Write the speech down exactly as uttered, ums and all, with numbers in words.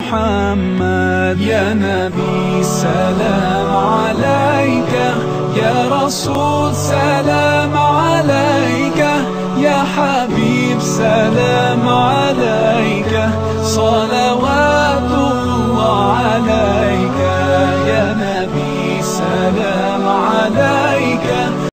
محمد. يا نبي سلام عليك، يا رسول سلام عليك، يا حبيب سلام عليك. صلاة